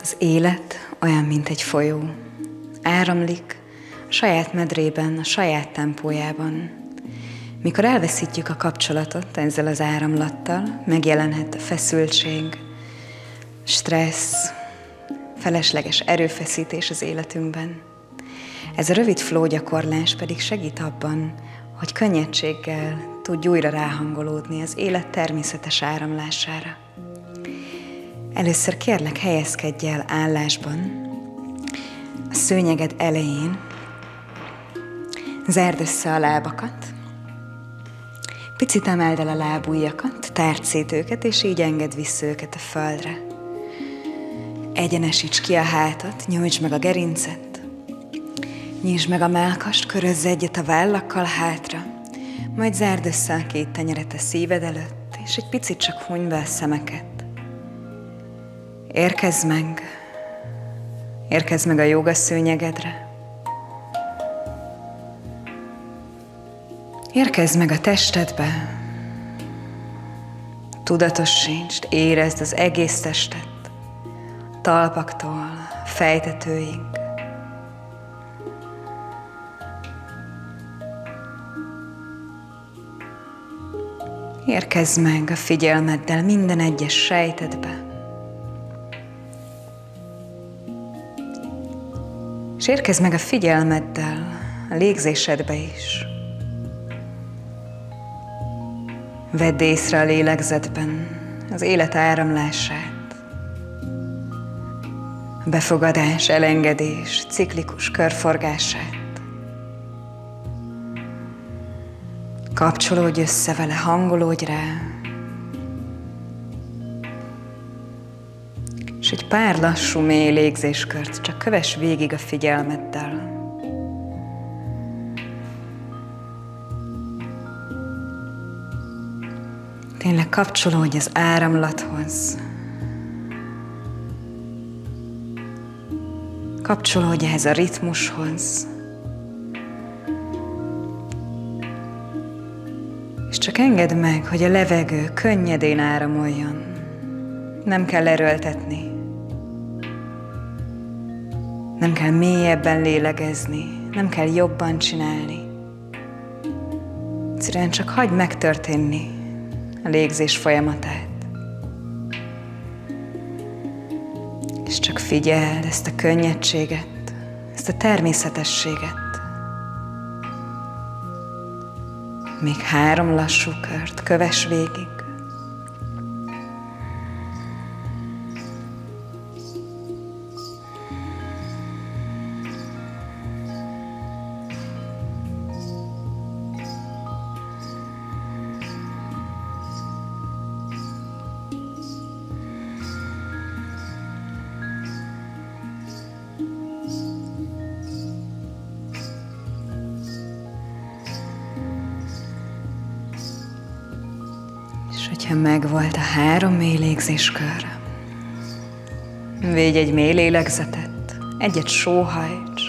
Az élet olyan, mint egy folyó. Áramlik a saját medrében, a saját tempójában. Mikor elveszítjük a kapcsolatot ezzel az áramlattal, megjelenhet a feszültség, stressz, felesleges erőfeszítés az életünkben. Ez a rövid flow gyakorlás pedig segít abban, hogy könnyedséggel tudj újra ráhangolódni az élet természetes áramlására. Először kérlek, helyezkedj el állásban, a szőnyeged elején, zárd össze a lábakat, picit emeld el a lábujjakat, tárd szét őket, és így engedd vissza őket a földre. Egyenesíts ki a hátat, nyújtsd meg a gerincet, nyisd meg a mellkast, körözz egyet a vállakkal hátra, majd zárd össze a két tenyeret a szíved előtt, és egy picit csak hunyd be a szemeket. Érkezz meg a jóga szőnyegedre. Érkezz meg a testedbe. Tudatosítsd, érezd az egész testet, talpaktól, fejtetőig. Érkezz meg a figyelmeddel minden egyes sejtedbe. És érkezz meg a figyelmeddel a légzésedbe is. Vedd észre a lélegzetben az élet áramlását. A befogadás, elengedés, ciklikus körforgását. Kapcsolódj össze vele, hangolódj rá. És egy pár lassú, mély légzéskört csak kövess végig a figyelmeddel. Tényleg kapcsolódj az áramlathoz. Kapcsolódj ehhez a ritmushoz. És csak engedd meg, hogy a levegő könnyedén áramoljon. Nem kell erőltetni. Nem kell mélyebben lélegezni. Nem kell jobban csinálni. Egyszerűen csak hagyd megtörténni a légzés folyamatát. És csak figyeld ezt a könnyedséget, ezt a természetességet. Még 3 lassú kört kövess végig. És hogyha megvolt a 3 mély légzéskör, védj egy mély lélegzetet, egyet sóhajts.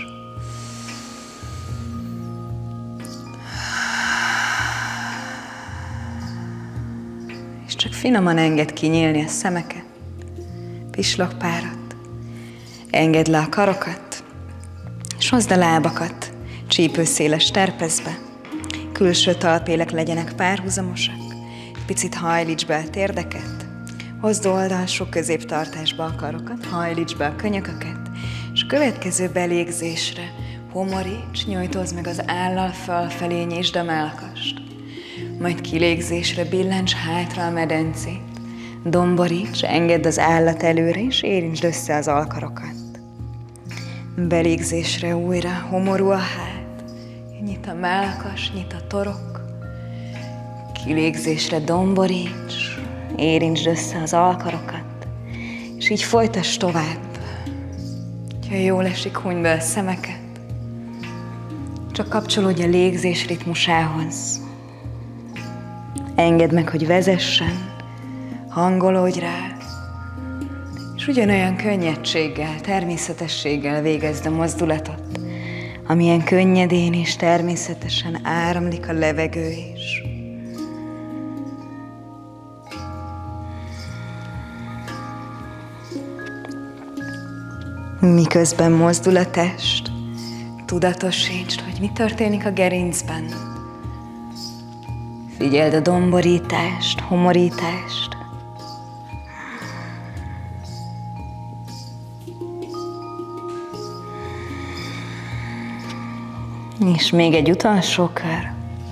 És csak finoman engedd kinyílni a szemeket, pislogpárat, engedd le a karokat, és hozd a lábakat csípőszéles terpezbe, külső talpélek legyenek párhuzamosak, picit hajlíts be a térdeket, hozd oldalsó középtartásba a karokat, hajlíts be a könyököket, és a következő belégzésre homoríts, nyújtózd meg az állal fölfelé, nyisd a mellkast. Majd kilégzésre billents hátra a medencét, domboríts, engedd az állat előre, és érintsd össze az alkarokat. Belégzésre újra homorú a hát, nyit a mellkas, nyit a torok. Kilégzésre domboríts, érintsd össze az alkarokat, és így folytass tovább. Ha jól esik, hunyd be a szemeket. Csak kapcsolódj a légzés ritmusához. Engedd meg, hogy vezessen, hangolódj rá, és ugyanolyan könnyedséggel, természetességgel végezd a mozdulatot, amilyen könnyedén és természetesen áramlik a levegő is. Miközben mozdul a test, tudatosítsd, hogy mi történik a gerincben. Figyeld a domborítást, homorítást. És még egy utolsó kör.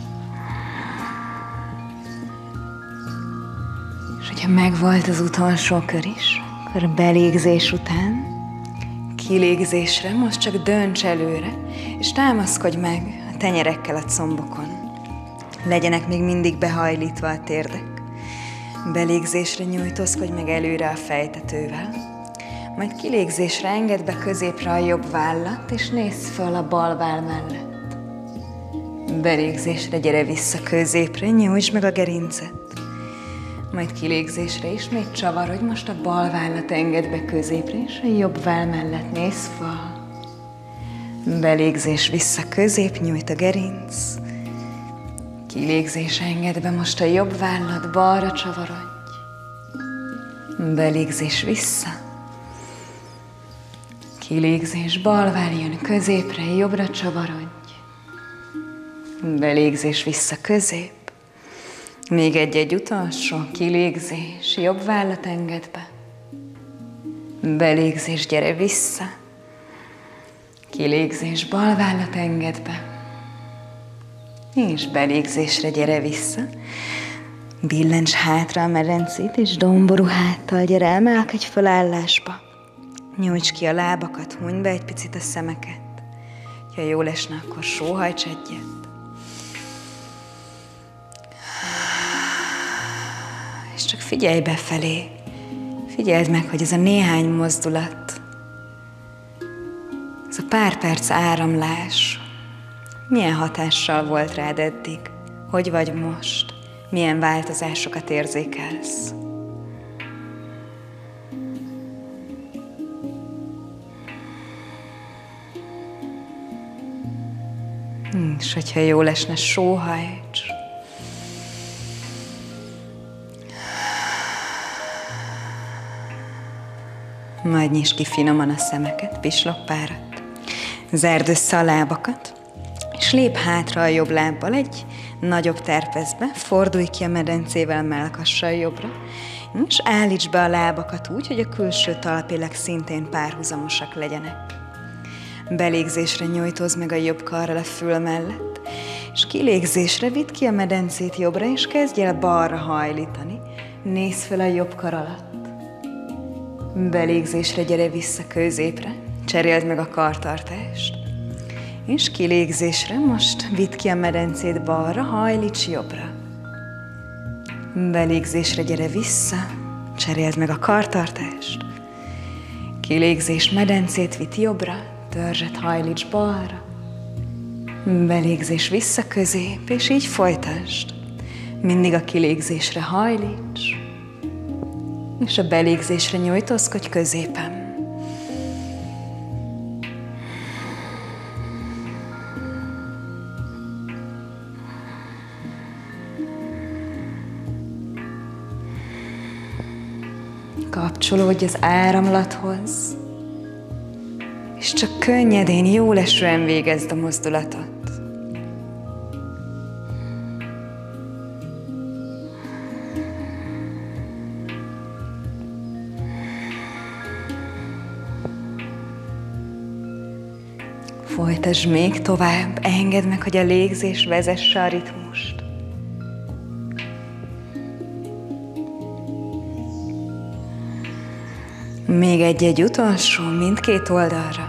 És hogyha megvolt az utolsó kör is, akkor a belégzés után, kilégzésre most csak dönts előre, és támaszkodj meg a tenyerekkel a combokon. Legyenek még mindig behajlítva a térdek. Belégzésre nyújtózkodj meg előre a fejtetővel, majd kilégzésre engedd be középre a jobb vállat, és nézz föl a bal váll mellett. Belégzésre gyere vissza középre, nyújtsd meg a gerincet. Majd kilégzésre ismét csavarodj, most a bal vállat engedd be középre, és a jobb váll mellett nézz fel. Belégzés vissza közép, nyújt a gerinc. Kilégzés engedd be, most a jobb vállat, balra csavarodj. Belégzés vissza. Kilégzés, bal váll jön középre, jobbra csavarodj. Belégzés vissza közép. Még egy utolsó kilégzés, jobb vállat engedd be. Belégzés, gyere vissza. Kilégzés, bal vállat engedd be. És belégzésre gyere vissza. Billents hátra a medencét, és domború háttal gyere, emelkedj föl állásba. Nyújts ki a lábakat, hunyd be egy picit a szemeket. Ha jól esne, akkor sóhajts egyet. És csak figyelj befelé. Figyeld meg, hogy ez a néhány mozdulat, ez a pár perc áramlás milyen hatással volt rád eddig? Hogy vagy most? Milyen változásokat érzékelsz? És hogyha jól esne, sóhajts. Majd nyisd ki finoman a szemeket, pislogpárat. Zárd össze a lábakat, és lép hátra a jobb lábbal egy nagyobb terpezbe, fordulj ki a medencével mellkassal jobbra, és állítsd be a lábakat úgy, hogy a külső talpélek szintén párhuzamosak legyenek. Belégzésre nyújtózz meg a jobb karral a fül mellett, és kilégzésre vidd ki a medencét jobbra, és kezdj el balra hajlítani. Nézz fel a jobb kar alatt. Belégzésre gyere vissza középre, cseréld meg a kartartást. És kilégzésre most vidd ki a medencét balra, hajlíts jobbra. Belégzésre gyere vissza, cseréld meg a kartartást. Kilégzés, medencét vidd jobbra, törzset hajlíts balra. Belégzés vissza közép, és így folytasd. Mindig a kilégzésre hajlíts, és a belégzésre nyújtózkodj középen. Kapcsolódj az áramlathoz, és csak könnyedén, jól esően végezd a mozdulatot. Folytasd még tovább, engedd meg, hogy a légzés vezesse a ritmust. Még egy utolsó, mindkét oldalra.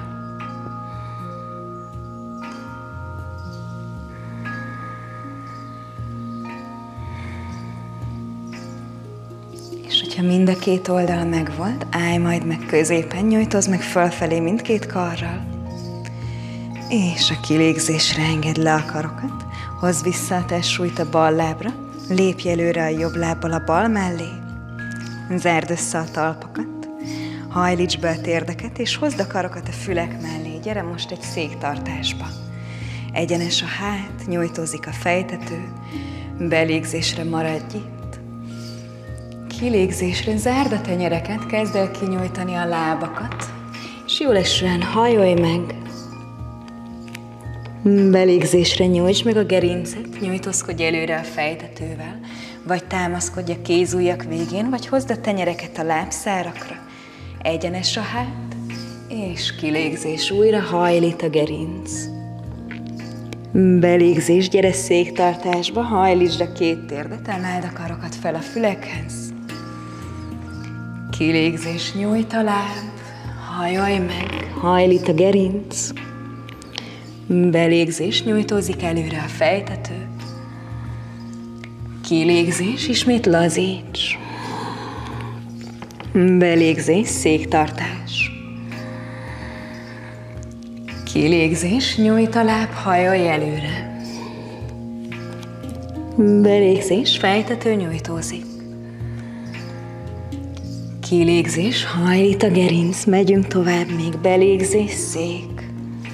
És hogyha mind a két oldal megvolt, állj majd meg középen, nyújtózz meg fölfelé mindkét karral. És a kilégzésre engedd le a karokat, hozd vissza a testsúlyt a bal lábra, lépj előre a jobb lábbal a bal mellé, zárd össze a talpakat, hajlíts be a térdeket, és hozd a karokat a fülek mellé, gyere most egy széktartásba. Egyenes a hát, nyújtózik a fejtető, belégzésre maradj itt. Kilégzésre zárd a tenyereket, kezd el kinyújtani a lábakat, és És jól esően hajolj meg. Belégzésre nyújtsd meg a gerincet, nyújtózkodj előre a fejtetővel, vagy támaszkodj a kézujjak végén, vagy hozd a tenyereket a lábszárakra. Egyenes a hát, és kilégzés, újra hajlít a gerinc. Belégzés, gyere széktartásba, hajlítsd a két térdet, emeld a karokat fel a fülekhez. Kilégzés, nyújt a láb, hajolj meg, hajlít a gerinc. Belégzés, nyújtózik előre a fejtető. Kilégzés, ismét lazíts. Belégzés, széktartás. Kilégzés, nyújt a láb, hajolj előre. Belégzés, fejtető nyújtózik. Kilégzés, hajlít a gerinc, megyünk tovább még. Belégzés, szék.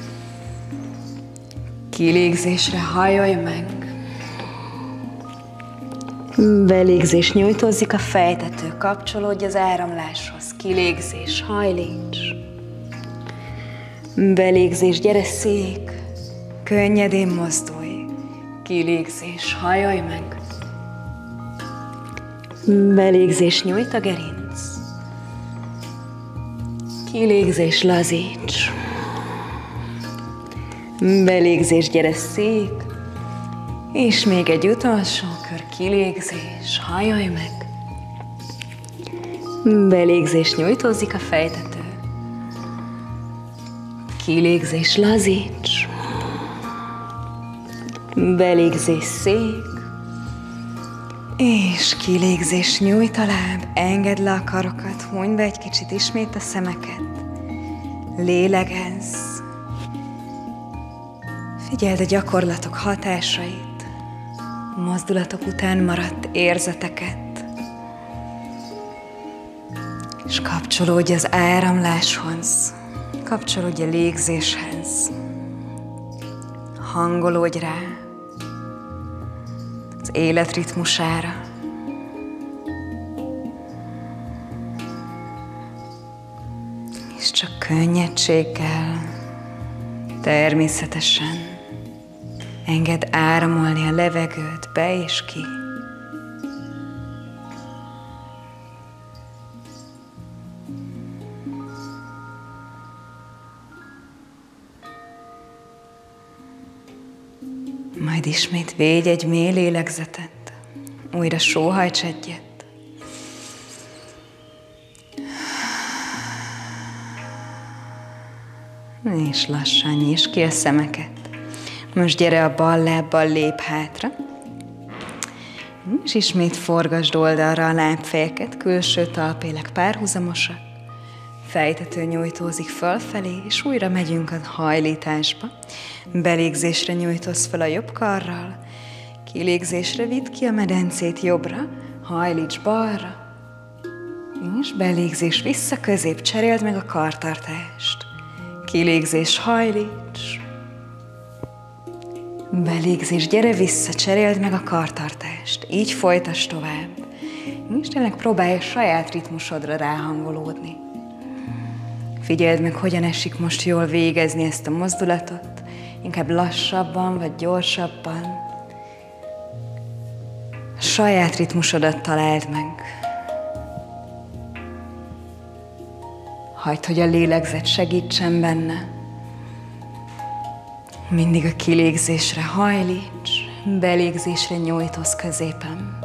Kilégzésre hajolj meg. Belégzés, nyújtózik a fejtető, kapcsolódj az áramláshoz. Kilégzés, hajlíts. Belégzés, gyere szék, könnyedén mozdulj. Kilégzés, hajolj meg. Belégzés, nyújt a gerinc. Kilégzés, lazíts. Belégzés, gyere szék, és még egy utolsó kör, kilégzés, hajolj meg. Belégzés, nyújtózik a fejtető. Kilégzés, lazíts. Belégzés, szék, és kilégzés, nyújt a láb, engedd le a karokat, hunyd be egy kicsit ismét a szemeket. Lélegezz. Figyeld a gyakorlatok hatásait, mozdulatok után maradt érzeteket, és kapcsolódj az áramláshoz, kapcsolódj a légzéshez, hangolódj rá az élet ritmusára. És csak könnyedséggel, természetesen engedd áramolni a levegőt be és ki. Majd ismét védj egy mély lélegzetet, újra sóhajts egyet. És lassan nyisd ki a szemeket. Most gyere a bal lábbal, lép hátra, és ismét forgasd oldalra a lábfejeket, külső talpélek párhuzamosak, fejtető nyújtózik fölfelé, és újra megyünk a hajlításba. Belégzésre nyújtózz fel a jobb karral, kilégzésre vidd ki a medencét jobbra, hajlíts balra, és belégzés vissza közép, cseréld meg a kartartást. Kilégzés, hajlíts. Belégzés, gyere vissza, cseréld meg a kartartást. Így folytasd tovább. És tényleg próbálj a saját ritmusodra ráhangolódni. Figyeld meg, hogyan esik most jól végezni ezt a mozdulatot. Inkább lassabban vagy gyorsabban. A saját ritmusodat találd meg. Hagyd, hogy a lélegzet segítsen benne. Mindig a kilégzésre hajlíts, belégzésre nyújtózz középen.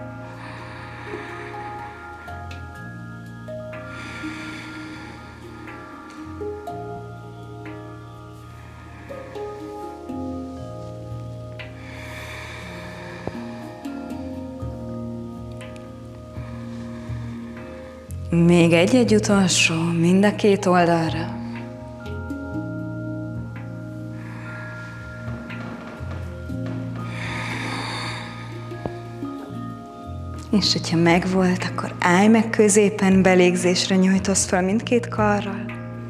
Még egy utolsó, mind a két oldalra. És hogyha megvolt, akkor állj meg középen, belégzésre nyújtózz fel mindkét karral.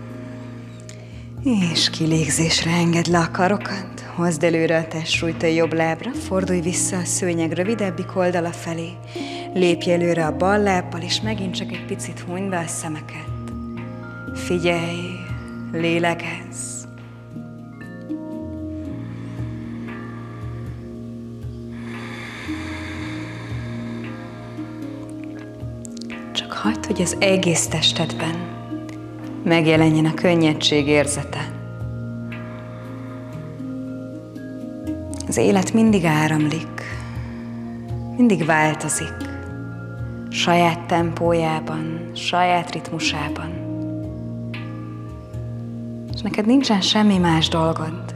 És kilégzésre engedd le a karokat, hozd előre a testsúlyt a jobb lábra, fordulj vissza a szőnyeg rövidebbik oldala felé, lépj előre a bal lábbal, és megint csak egy picit hunyd be a szemeket. Figyelj, lélegezz. Csak hagyd, hogy az egész testedben megjelenjen a könnyedség érzete. Az élet mindig áramlik, mindig változik, saját tempójában, saját ritmusában. És neked nincsen semmi más dolgod,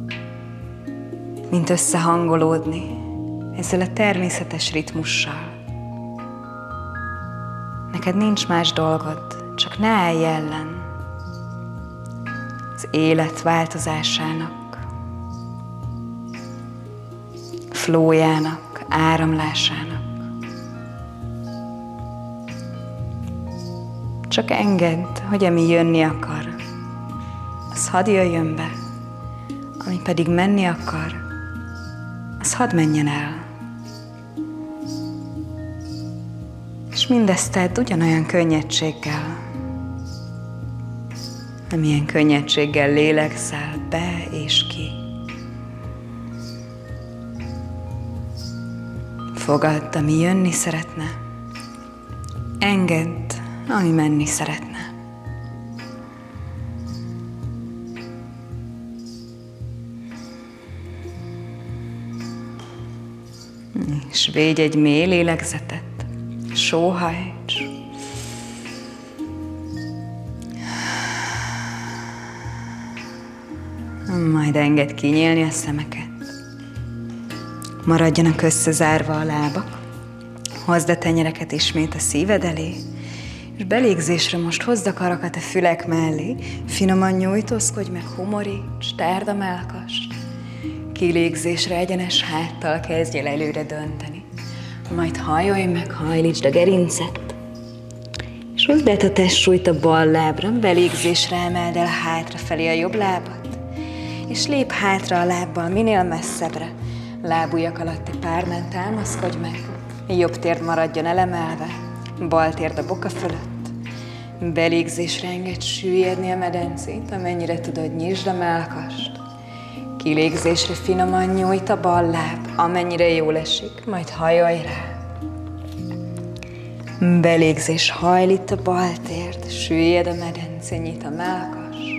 mint összehangolódni ezzel a természetes ritmussal. Neked nincs más dolgod, csak ne állj ellen az élet változásának, flójának, áramlásának. Csak engedd, hogy ami jönni akar, az hadd jöjjön be, ami pedig menni akar, az hadd menjen el. És mindezt tedd ugyanolyan könnyedséggel, amilyen könnyedséggel lélegzel be és ki. Fogadd, ami jönni szeretne, engedd, ami menni szeretne. És védj egy mély lélegzetet, sóhajts. Majd engedd kinyílni a szemeket. Maradjanak összezárva a lábak. Hozd a tenyereket ismét a szíved elé, és belégzésre most hozd a karakat a fülek mellé. Finoman nyújtózkodj meg, humoríts, tárd a mellkast. Kilégzésre egyenes háttal kezdj el előre dönteni. Majd hajolj meg, hajlítsd a gerincet. És hozd át a testsúlyt a bal lábra, belégzésre emeld el hátrafelé a jobb lábat. És lép hátra a lábbal minél messzebbre. Lábujjak alatti párnán támaszkodj meg. Jobb térd maradjon elemelve, bal térd a boka fölött. Belégzésre engedd süllyedni a medencét, amennyire tudod, nyisd a mellkast. Kilégzésre finoman nyújt a bal láb, amennyire jól esik, majd hajolj rá. Belégzés, hajlít a bal térd, süllyed a medence, nyit a mellkas.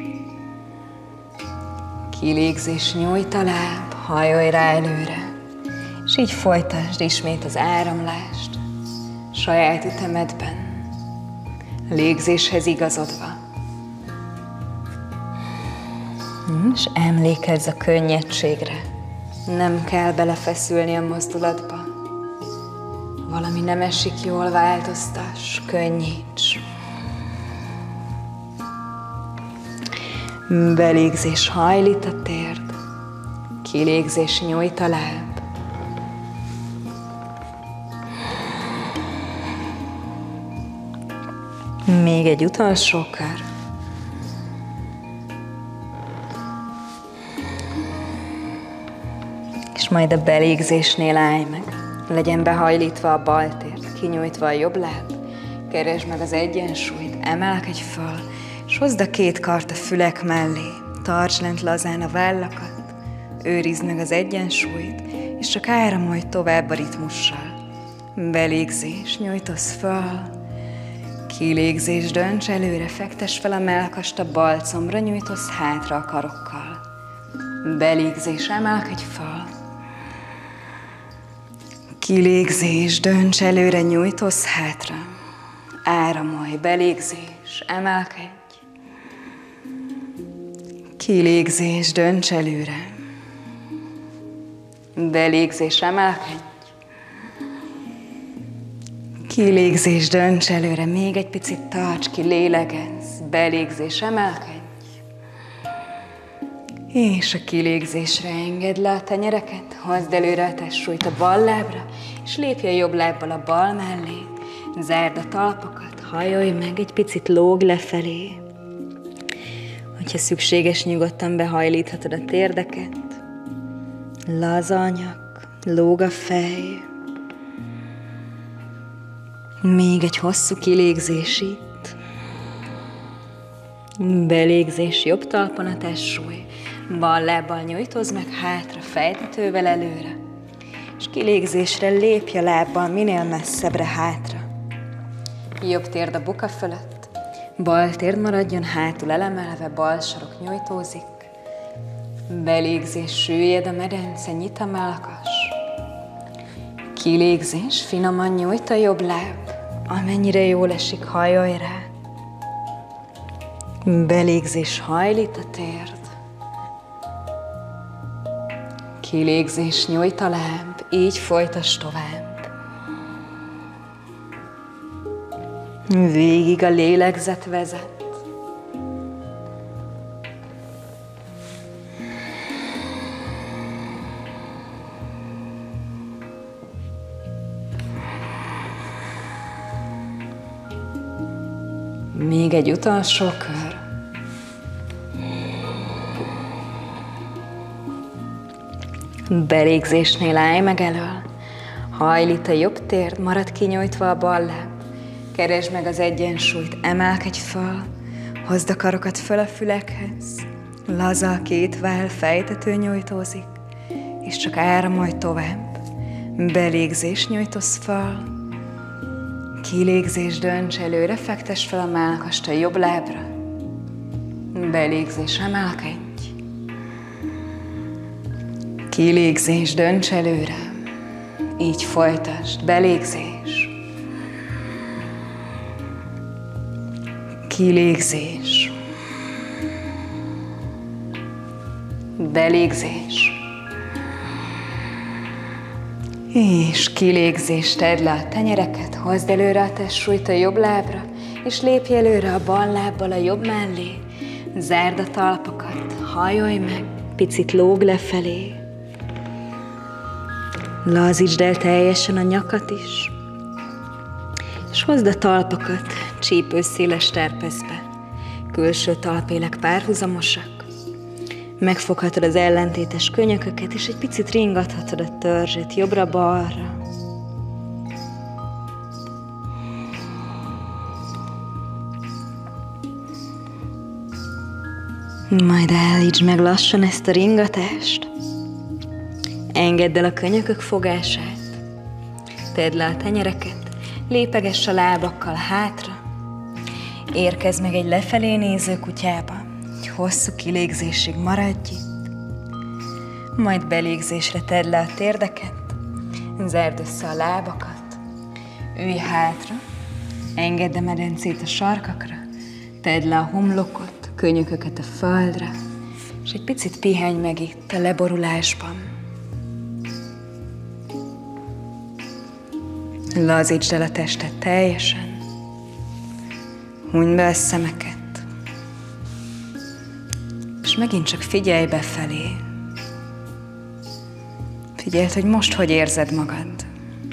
Kilégzés, nyújt a láb, hajolj rá előre. És így folytasd ismét az áramlást, saját ütemedben, légzéshez igazodva. És emlékezz a könnyedségre. Nem kell belefeszülni a mozdulatba. Valami nem esik jól, változtass, könnyíts. Belégzés, hajlít a térd, kilégzés, nyújt a láb. Még egy utolsó kör. És majd a belégzésnél állj meg. Legyen behajlítva a bal térd, kinyújtva a jobb láb. Keresd meg az egyensúlyt, emelkedj föl, és hozd a két kart a fülek mellé. Tartsd lent lazán a vállakat, őrizd meg az egyensúlyt, és csak áramolj tovább a ritmussal. Belégzés, nyújtozz föl, kilégzés, dönts előre, fektess fel a mellkast a bal combra, nyújtozz hátra a karokkal. Belégzés, emelkedj föl. Kilégzés, dönts előre, nyújtozz hátra. Áramolj, belégzés, emelkedj. Kilégzés, dönts előre. Belégzés, emelkedj. Kilégzés, dönts előre, még egy picit tarts ki, lélegezz. Belégzés, emelkedj. És a kilégzésre engedd le a tenyereket, hozd előre a testsúlyt a bal lábra, és lépj a jobb lábbal a bal mellé. Zárd a talpakat, hajolj meg, egy picit lóg lefelé. Hogyha szükséges, nyugodtan behajlíthatod a térdeket. Laza a nyak, lóg a fej. Még egy hosszú kilégzés itt. Belégzés jobb talpon a testsúly, bal lábbal nyújtózz meg hátra, fejtetővel előre, és kilégzésre lépj a lábbal minél messzebbre hátra. Jobb térd a boka fölött, bal térd maradjon hátul elemelve, bal sarok nyújtózik. Belégzés, süllyed a medence, nyit a mellkas. Kilégzés, finoman nyújt a jobb láb, amennyire jól esik, hajolj rá. Belégzés, hajlít a térd. Kilégzés, nyújt a láb, így folytasd tovább. Végig a lélegzet vezet. Még egy utolsó kör. Belégzésnél állj meg elől. Hajlít a jobb térd, marad kinyújtva a bal láb. Keresd meg az egyensúlyt, emelkedj föl, hozd a karokat föl a fülekhez. Laza a két váll, fejtető nyújtózik, és csak áramolj tovább. Belégzés, nyújtózz föl. Kilégzés, dönts előre, fektess fel a mellkast a jobb lábra. Belégzés, emelkedj. Kilégzés, dönts előre. Így folytasd. Belégzés. Kilégzés. Belégzés. És kilégzés, tedd le a tenyereket, hozd előre a testsúlyt a jobb lábra, és lépj előre a bal lábbal a jobb mellé. Zárd a talpakat, hajolj meg, picit lóg lefelé. Lazítsd el teljesen a nyakat is, és hozd a talpakat csípőszéles terpeszbe. Külső talpélek párhuzamosak. Megfoghatod az ellentétes könyököket, és egy picit ringathatod a törzset jobbra-balra. Majd állítsd meg lassan ezt a ringatást. Engedd el a könyökök fogását. Tedd le a tenyereket, lépegess a lábakkal hátra. Érkezz meg egy lefelé néző kutyába, hogy hosszú kilégzésig maradj itt. Majd belégzésre tedd le a térdeket, zárd össze a lábakat, ülj hátra, engedd a medencét a sarkakra, tedd le a homlokot, könyököket a földre, és egy picit pihenj meg itt a leborulásban. Lazítsd el a testet teljesen, hunyd be a szemeket, és megint csak figyelj befelé. Figyeld, hogy most hogy érzed magad.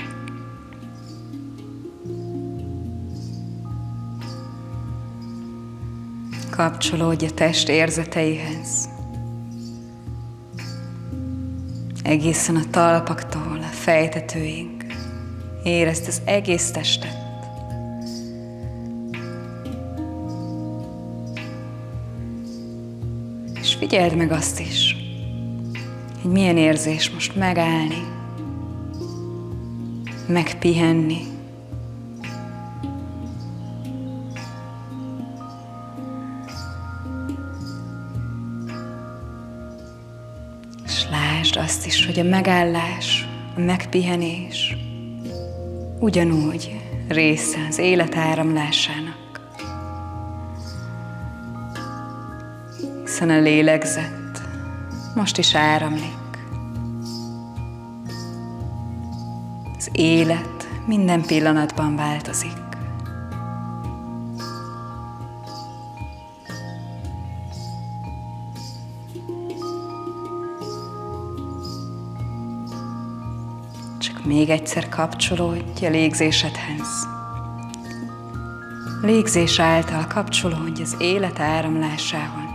Kapcsolódj a test érzeteihez. Egészen a talpaktól a fejtetőig. Érezd az egész testet. És figyeld meg azt is, hogy milyen érzés most megállni, megpihenni. És lásd azt is, hogy a megállás, a megpihenés ugyanúgy része az élet áramlásának. Hiszen a lélegzet most is áramlik. Az élet minden pillanatban változik. Csak még egyszer kapcsolódj a légzésedhez. Légzés által kapcsolódj az élet áramlásához.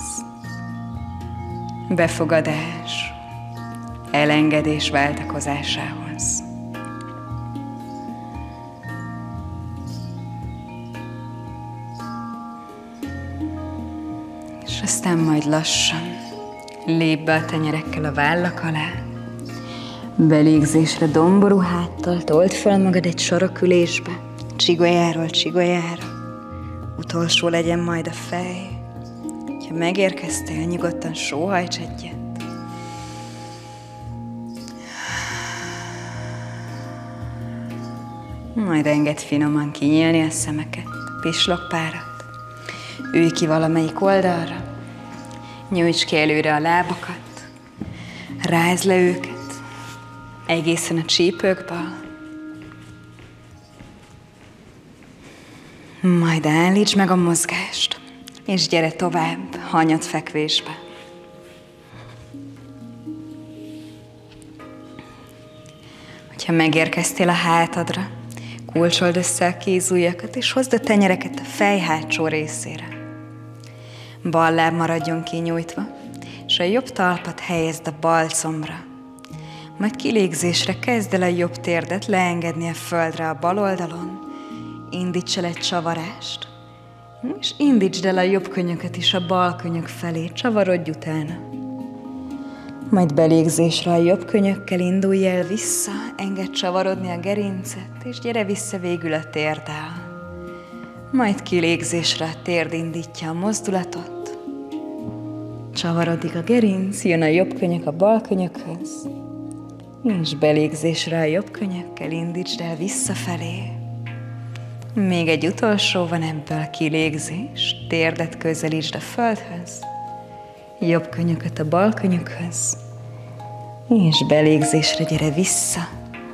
Befogadás, elengedés váltakozásához. aztán majd lassan lépj be a tenyerekkel a vállak alá. Belégzésre domború háttal told fel magad egy sarokülésbe, csigolyáról csigolyára. Utolsó legyen majd a fej. Ha megérkeztél, nyugodtan sóhajts egyet. Majd engedd finoman kinyílni a szemeket, pislogpárat. Ülj ki valamelyik oldalra, nyújts ki előre a lábakat, rázd le őket, egészen a csípőkből. Majd állítsd meg a mozgást, és gyere tovább hanyatfekvésbe. Hogyha megérkeztél a hátadra, kulcsold össze a kézujjakat, és hozd a tenyereket a fej hátsó részére. Bal láb maradjon kinyújtva, és a jobb talpat helyezd a bal combra. Majd kilégzésre kezd el a jobb térdet leengedni a földre a bal oldalon, indíts el egy csavarást, és indítsd el a jobb könyöket is a bal könyök felé, csavarodj utána. Majd belégzésre a jobb könyökkel indulj el vissza, engedd csavarodni a gerincet, és gyere vissza végül a térddel. Majd kilégzésre a térd indítja a mozdulatot. Csavarodik a gerinc, jön a jobb könyök a bal könyökhöz, és belégzésre a jobb könyökkel indítsd el visszafelé. Még egy utolsó van ebből, kilégzés, térdet közelítsd a földhöz, jobb könyököt a bal könyökhöz, és belégzésre gyere vissza.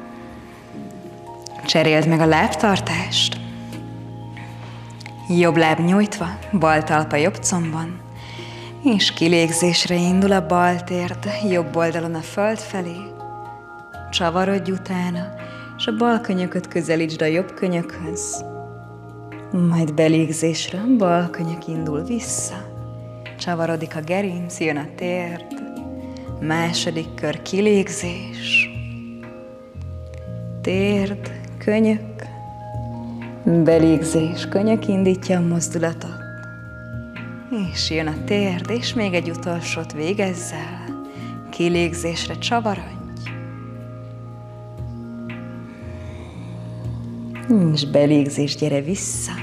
Cseréld meg a lábtartást. Jobb láb nyújtva, bal talpa jobb combon, és kilégzésre indul a bal térd, jobb oldalon a föld felé. Csavarodj utána, és a bal könyököt közelítsd a jobb könyökhöz. Majd belégzésre a bal könyök indul vissza. Csavarodik a gerinc, jön a térd. Második kör kilégzés. Térd, könyök. Belégzés, könyök indítja a mozdulatot. És jön a térd, és még egy utolsót végezz el. Kilégzésre csavarodj. És belégzés, gyere vissza.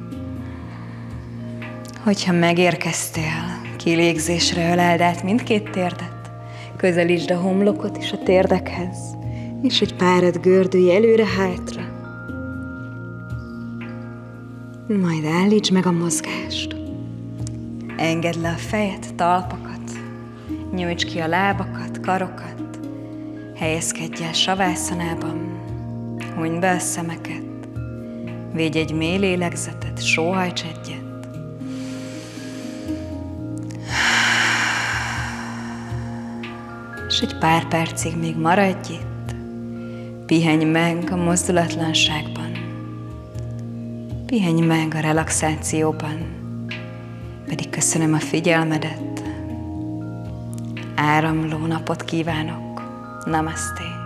Hogyha megérkeztél, kilégzésre öleld át mindkét térdet, közelítsd a homlokot is a térdekhez, és egy párat gördülj előre-hátra. Majd állítsd meg a mozgást. Engedd le a fejet, talpakat, nyújts ki a lábakat, karokat, helyezkedj el savászanában, hunyd be a szemeket, védj egy mély lélegzetet, sóhajts egyet. És egy pár percig még maradj itt, pihenj meg a mozdulatlanságban, pihenj meg a relaxációban, pedig köszönöm a figyelmedet, áramló napot kívánok, namaste.